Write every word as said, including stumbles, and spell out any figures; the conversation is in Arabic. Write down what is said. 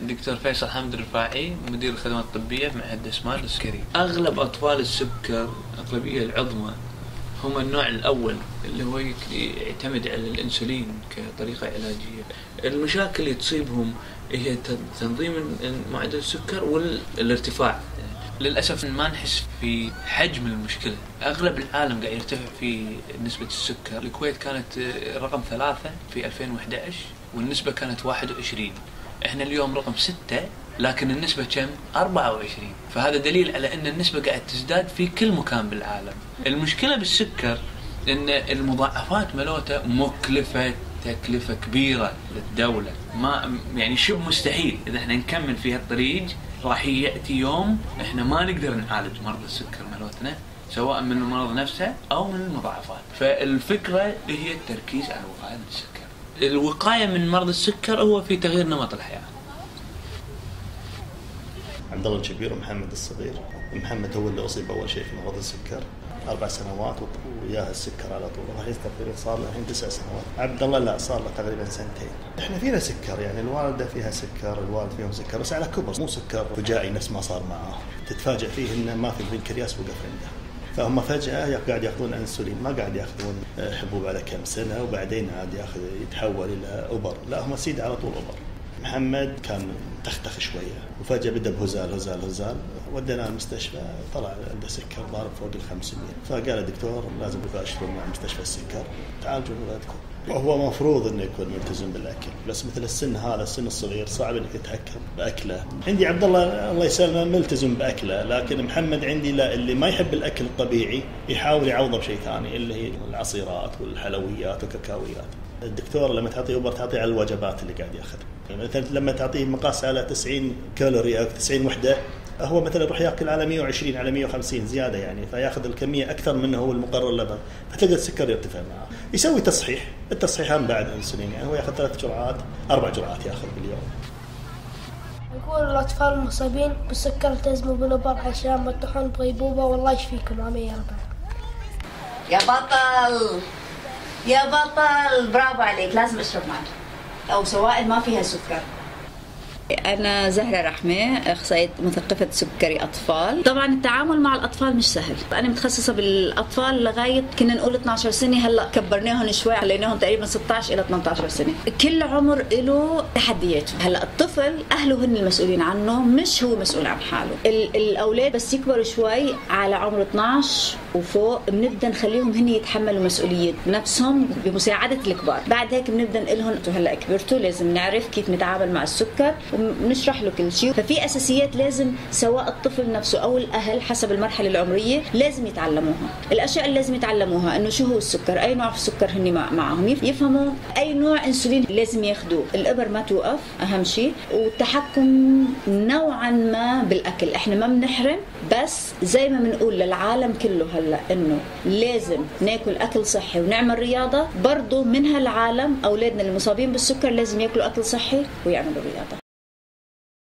دكتور فيصل حمد الرفاعي، مدير الخدمات الطبية في معهد اسماعيل السكري. أغلب أطفال السكر، الأغلبية العظمى، هم النوع الأول اللي هو يعتمد على الأنسولين كطريقة علاجية. المشاكل اللي تصيبهم هي تنظيم معدل السكر والارتفاع. للأسف ما نحس في حجم المشكلة. أغلب العالم قاعد يرتفع في نسبة السكر. الكويت كانت رقم ثلاثة في ألفين وأحد عشر والنسبة كانت واحد وعشرين. إحنا اليوم رقم ستة لكن النسبة كم؟ أربعة وعشرين. فهذا دليل على أن النسبة قاعد تزداد في كل مكان بالعالم. المشكلة بالسكر أن المضاعفات ملوته مكلفة، تكلفة كبيرة للدولة، ما يعني شبه مستحيل. إذا إحنا نكمل في هالطريق راح يأتي يوم إحنا ما نقدر نعالج مرضى السكر ملوتنا، سواء من المرض نفسه أو من المضاعفات. فالفكرة هي التركيز على الوقاية من السكر. الوقاية من مرض السكر هو في تغيير نمط الحياة. عبد الله الكبير ومحمد الصغير. محمد هو اللي أصيب أول شيء في مرض السكر، أربع سنوات وياه السكر على طول، راح تقريبا صار له الحين تسع سنوات. عبد الله لا، صار له تقريبا سنتين. احنا فينا سكر، يعني الوالده فيها سكر، الوالد فيهم سكر، بس على كبر، مو سكر فجائي نفس ما صار معاه. تتفاجئ فيه انه ما في البنكرياس وقف عنده، فهم فجاه قاعد ياخذون انسولين، ما قاعد ياخذون حبوب على كم سنه وبعدين عاد ياخذ يتحول الى اوبر، لا هم سيد على طول اوبر. محمد كان تختخ شويه وفجاه بدا بهزال هزال هزال، وديناه المستشفى طلع عنده سكر ضارب فوق ال خمسمية، فقال الدكتور لازم تباشرون مع مستشفى السكر تعالجوا ولادكم. وهو مفروض انه يكون ملتزم بالاكل، بس مثل السن هذا السن الصغير صعب انك تتحكم باكله. عندي عبد الله الله يسلمه ملتزم باكله، لكن محمد عندي لا، اللي ما يحب الاكل الطبيعي يحاول يعوضه بشيء ثاني اللي هي العصيرات والحلويات والكاكاويات. الدكتور لما تعطيه اوبر تعطيه على الوجبات اللي قاعد ياخذها، مثلا لما تعطيه مقاس على تسعين كالوري او تسعين وحده، هو مثلا يروح ياكل على مية وعشرين على مية وخمسين زياده، يعني فياخذ الكميه اكثر منه هو المقرر له، فتلقى السكر يرتفع معه. يسوي تصحيح، التصحيح هم بعد انسولين، يعني هو ياخذ ثلاث جرعات اربع جرعات ياخذ باليوم. نقول الاطفال المصابين بالسكر التزموا بالابر عشان ما تطيحون بغيبوبه، والله يشفيكم امين يا رب. يا بطل يا بطل، برافو عليك، لازم اشرب معك او سوائل ما فيها سكر. أنا زهرة رحمة، أخصائية مثقفة سكري أطفال. طبعا التعامل مع الأطفال مش سهل، أنا متخصصة بالأطفال لغاية كنا نقول اثني عشر سنة، هلا كبرناهم شوي خليناهم تقريبا ستة عشر إلى ثمانية عشر سنة. كل عمر له تحدياته. هلا الطفل أهله هن المسؤولين عنه، مش هو مسؤول عن حاله. الأولاد بس يكبروا شوي على عمر اثني عشر وفوق بنبدأ نخليهم هن يتحملوا مسؤولية نفسهم بمساعدة الكبار. بعد هيك بنبدأ نقول لهم هلا كبرتوا لازم نعرف كيف نتعامل مع السكر ونشرح له كل شيء. ففي اساسيات لازم سواء الطفل نفسه او الاهل حسب المرحله العمريه لازم يتعلموها. الاشياء اللي لازم يتعلموها انه شو هو السكر، اي نوع في السكر هن معهم، يفهموا اي نوع انسولين لازم ياخذوه، الابر ما توقف اهم شيء، والتحكم نوعا ما بالاكل. احنا ما بنحرم، بس زي ما بنقول للعالم كله هلا انه لازم ناكل اكل صحي ونعمل رياضه، برضه من هالعالم اولادنا المصابين بالسكر لازم ياكلوا اكل صحي ويعملوا رياضه.